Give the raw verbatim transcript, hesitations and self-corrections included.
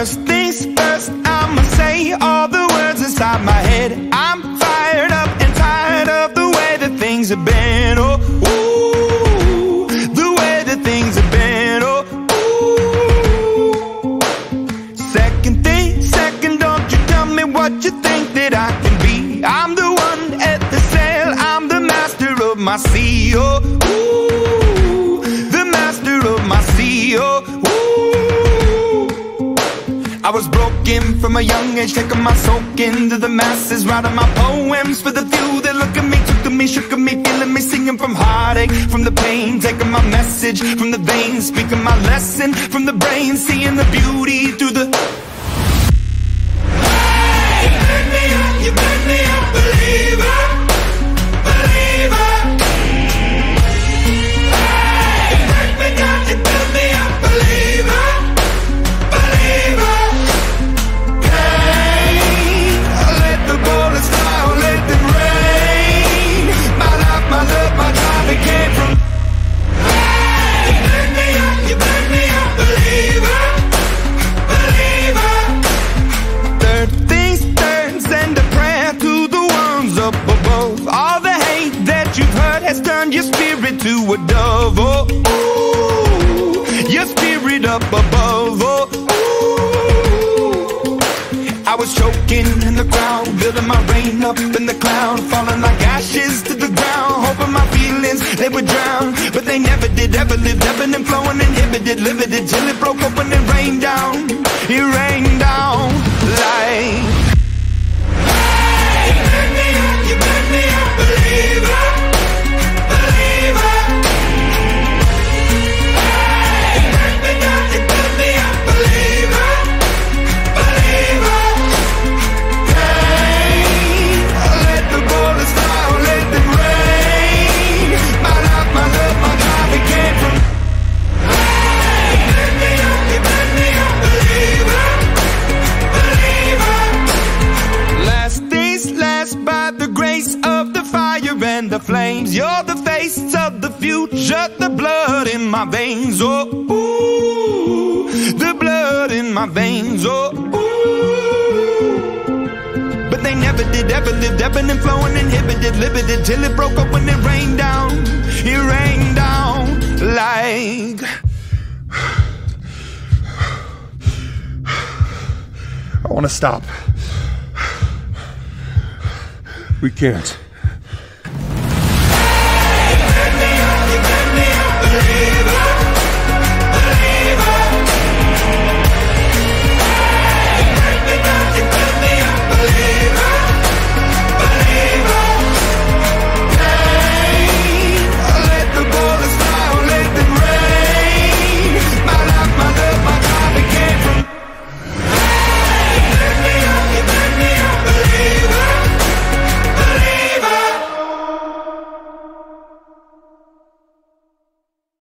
First things first, I'ma say all the words inside my head. I'm fired up and tired of the way that things have been. Oh, ooh, the way that things have been. Oh, ooh. Second thing, second, don't you tell me what you think that I can be. I'm the one at the sail, I'm the master of my sea. Oh, ooh, the master of my sea. Oh, ooh. I was broken from a young age, taking my soak into the masses, writing my poems for the few that look at me, took to me, shook at me, feeling me, singing from heartache, from the pain, taking my message from the veins, speaking my lesson from the brain, seeing the beauty through the... Hey, you burn me up, you burn me up, believer, believer. Hey, you burn me down, you burn me up, believer, believer. Came from. Hey, you burn me up, you burn me up, believer, believer. Third things third, send a prayer to the ones up above. All the hate that you've heard has turned your spirit to a dove. Oh, ooh, your spirit up above. Oh, ooh. I was choking in the crowd, building my rain up in the cloud, falling like ashes to the ground, hoping my feelings they would drown, but they never did, ever lived, ebbing and flowing, inhibited, limited, till it broke open and rained down. It rained down like. Hey, you burn me up, you burn me up, believer, believer. Hey, you burn me down, you burn me up, believer, believer. Hey, let the bullets fly, let them rain. My love, my love, my God, it came from. Hey, you burn me up, you burn me up, believer, believer. Last things last, by the grace of the fire and the flames. You're the face of the future, the blood in my veins. Oh, ooh, the blood in my veins. Oh, ooh. But they never did, ever lived, ebbing and flowing, inhibited, limited, till it broke up when it rained down. It rained down like. I want to stop. We can't.